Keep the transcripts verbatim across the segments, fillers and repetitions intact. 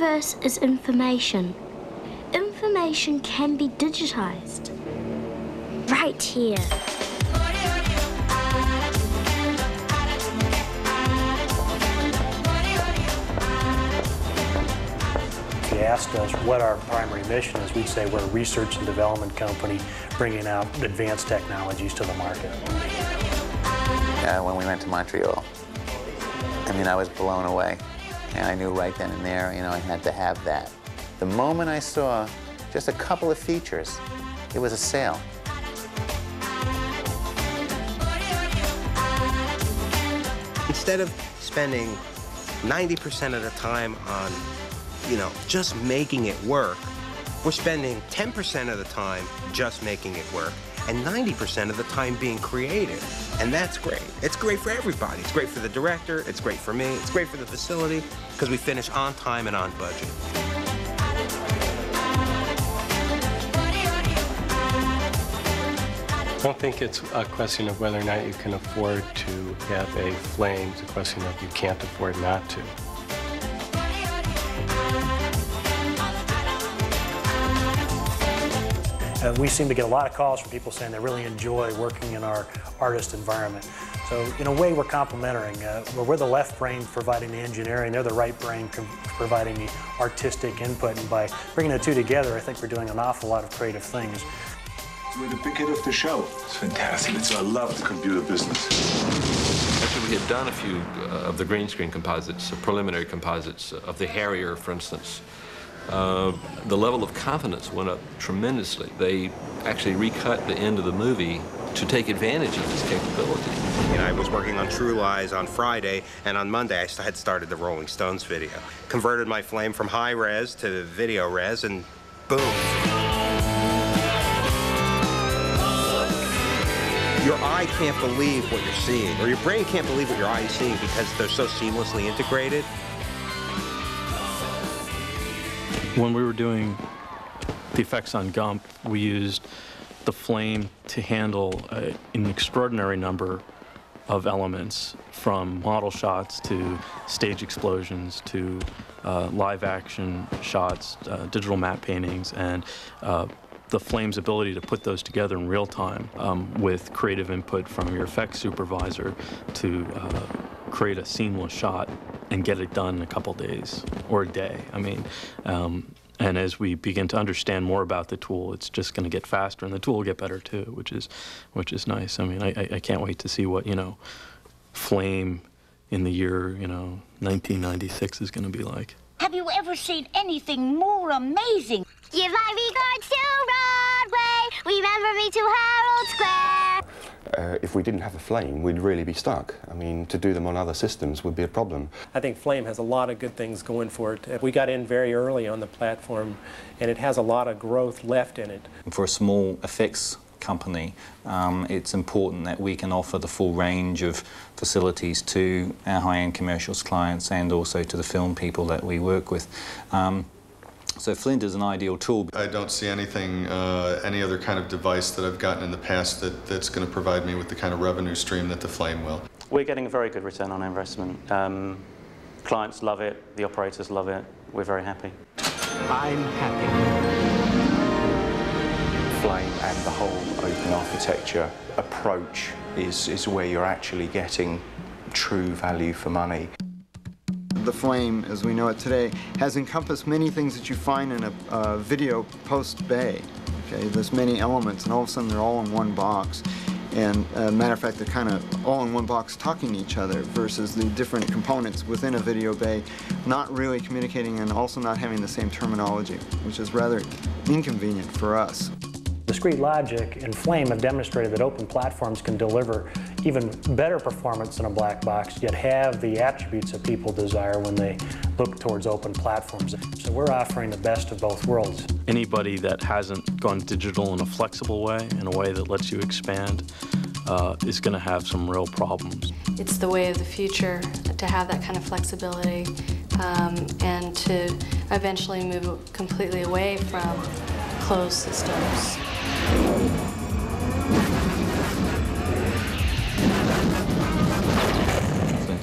universe is information. Information can be digitized. Right here. If you asked us what our primary mission is, we'd say we're a research and development company bringing out advanced technologies to the market. Uh, when we went to Montreal, I mean, I was blown away. And I knew right then and there, you know, I had to have that. The moment I saw just a couple of features, it was a sale. Instead of spending ninety percent of the time on, you know, just making it work, we're spending ten percent of the time just making it work and ninety percent of the time being creative. And that's great. It's great for everybody. It's great for the director, it's great for me, it's great for the facility, because we finish on time and on budget. I don't think it's a question of whether or not you can afford to have a flame. It's a question of you can't afford not to. Uh, we seem to get a lot of calls from people saying they really enjoy working in our artist environment. So in a way, we're complementary. Uh, we're the left brain providing the engineering, they're the right brain providing the artistic input, and by bringing the two together, I think we're doing an awful lot of creative things. We're the big hit of the show. It's fantastic. It's, I love the computer business. After we had done a few uh, of the green screen composites, uh, preliminary composites uh, of the Harrier, for instance, uh, the level of confidence went up tremendously. They actually recut the end of the movie to take advantage of this capability. You know, I was working on True Lies on Friday, and on Monday I had started the Rolling Stones video. Converted my flame from high res to video res, and boom. Your eye can't believe what you're seeing, or your brain can't believe what your eye is seeing because they're so seamlessly integrated. When we were doing the effects on Gump, we used the flame to handle uh, an extraordinary number of elements, from model shots to stage explosions to uh, live action shots, uh, digital matte paintings, and uh, the flame's ability to put those together in real time um, with creative input from your effects supervisor to uh, create a seamless shot and get it done in a couple days or a day. I mean, um, and as we begin to understand more about the tool, it's just going to get faster, and the tool will get better too, which is, which is nice. I mean, I, I can't wait to see what, you know, flame in the year, you know, nineteen ninety-six is going to be like. Have you ever seen anything more amazing? Give my regards to Broadway, remember me to Herald Square. Uh, if we didn't have a flame, we'd really be stuck. I mean, to do them on other systems would be a problem. I think Flame has a lot of good things going for it. We got in very early on the platform, and it has a lot of growth left in it. For a small effects company, um, it's important that we can offer the full range of facilities to our high-end commercials clients and also to the film people that we work with. Um, So Flint is an ideal tool. I don't see anything, uh, any other kind of device that I've gotten in the past that, that's going to provide me with the kind of revenue stream that the Flame will. We're getting a very good return on investment. Um, clients love it, the operators love it, we're very happy. I'm happy. Flame and the whole open architecture approach is, is where you're actually getting true value for money. The Flame, as we know it today, has encompassed many things that you find in a uh, video post-bay. Okay, there's many elements, and all of a sudden they're all in one box. And uh, matter of fact, they're kind of all in one box talking to each other versus the different components within a video bay not really communicating and also not having the same terminology, which is rather inconvenient for us. Discrete Logic and Flame have demonstrated that open platforms can deliver even better performance than a black box, yet have the attributes that people desire when they look towards open platforms. So we're offering the best of both worlds. Anybody that hasn't gone digital in a flexible way, in a way that lets you expand, uh, is going to have some real problems. It's the way of the future to have that kind of flexibility um, and to eventually move completely away from closed systems.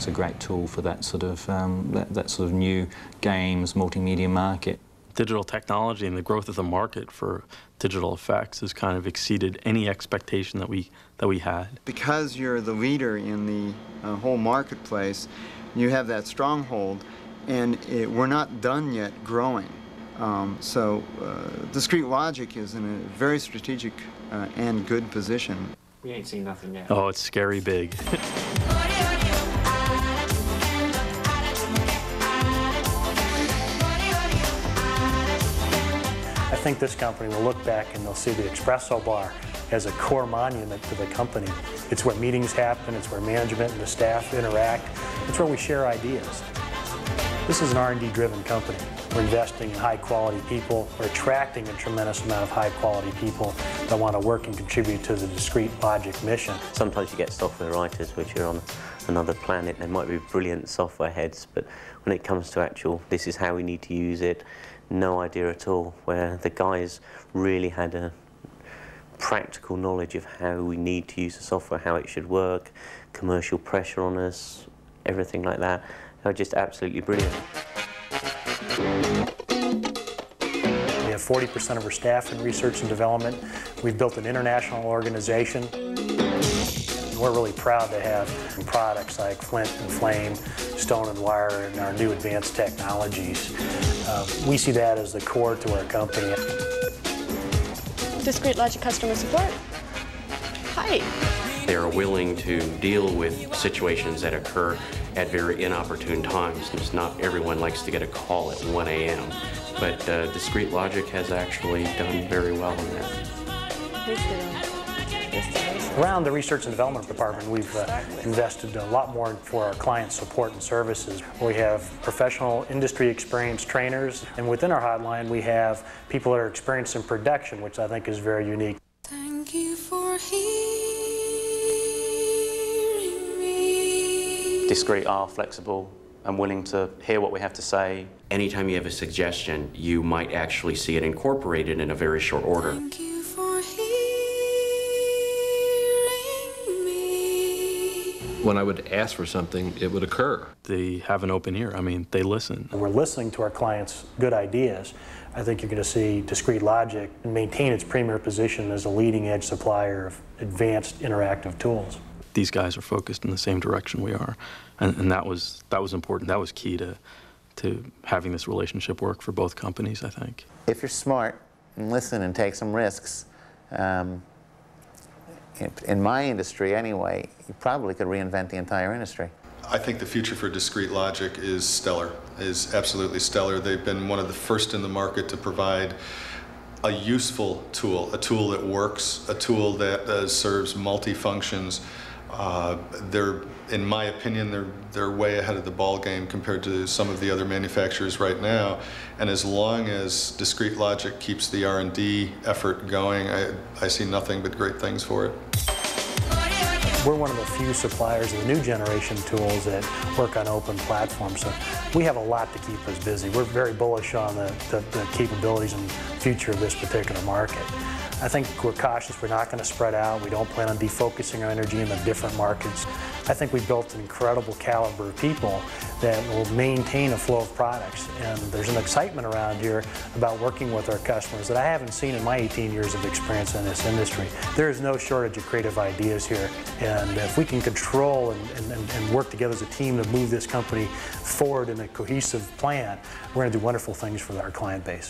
it's a great tool for that sort of um, that, that sort of new games multimedia market. Digital technology and the growth of the market for digital effects has kind of exceeded any expectation that we that we had. Because you're the leader in the uh, whole marketplace, you have that stronghold, and it, we're not done yet growing. Um, so uh, Discrete Logic is in a very strategic uh, and good position. We ain't seen nothing yet. Oh, it's scary big. I think this company will look back and they'll see the Espresso Bar as a core monument to the company. It's where meetings happen, it's where management and the staff interact, it's where we share ideas. This is an R and D driven company. We're investing in high quality people. We're attracting a tremendous amount of high quality people that want to work and contribute to the Discrete Logic mission. Sometimes you get software writers which are on another planet. They might be brilliant software heads, but when it comes to actual, this is how we need to use it, no idea at all, where the guys really had a practical knowledge of how we need to use the software, how it should work, commercial pressure on us, everything like that. They were just absolutely brilliant. We have forty percent of our staff in research and development. We've built an international organization. And we're really proud to have products like Flint and Flame, Stone and Wire, and our new advanced technologies. Uh, we see that as the core to our company. Discrete Logic customer support. Hi. They are willing to deal with situations that occur at very inopportune times. It's not everyone likes to get a call at one A M, but uh, Discrete Logic has actually done very well in that. Around the research and development department, we've uh, invested a lot more for our client support and services. We have professional industry experienced trainers, and within our hotline we have people that are experienced in production, which I think is very unique. Thank you for hearing me. Discrete are flexible and willing to hear what we have to say. Anytime you have a suggestion, you might actually see it incorporated in a very short order. Thank you for hearing me. When I would ask for something, it would occur. They have an open ear. I mean, they listen. When we're listening to our clients' good ideas, I think you're going to see Discrete Logic maintain its premier position as a leading-edge supplier of advanced interactive tools. These guys are focused in the same direction we are, and, and that was that was important. That was key to to having this relationship work for both companies, I think. If you're smart and listen and take some risks, um, in, in my industry anyway, you probably could reinvent the entire industry. I think the future for Discrete Logic is stellar, is absolutely stellar. They've been one of the first in the market to provide a useful tool, a tool that works, a tool that uh, serves multi-functions. Uh, they're, in my opinion, they're, they're way ahead of the ball game compared to some of the other manufacturers right now. And as long as Discrete Logic keeps the R and D effort going, I, I see nothing but great things for it. We're one of the few suppliers of the new generation tools that work on open platforms, so we have a lot to keep us busy. We're very bullish on the, the, the capabilities and future of this particular market. I think we're cautious. We're not going to spread out. We don't plan on defocusing our energy in the different markets. I think we've built an incredible caliber of people that will maintain a flow of products, and there's an excitement around here about working with our customers that I haven't seen in my eighteen years of experience in this industry. There is no shortage of creative ideas here, and if we can control and, and, and work together as a team to move this company forward in a cohesive plan, we're going to do wonderful things for our client base.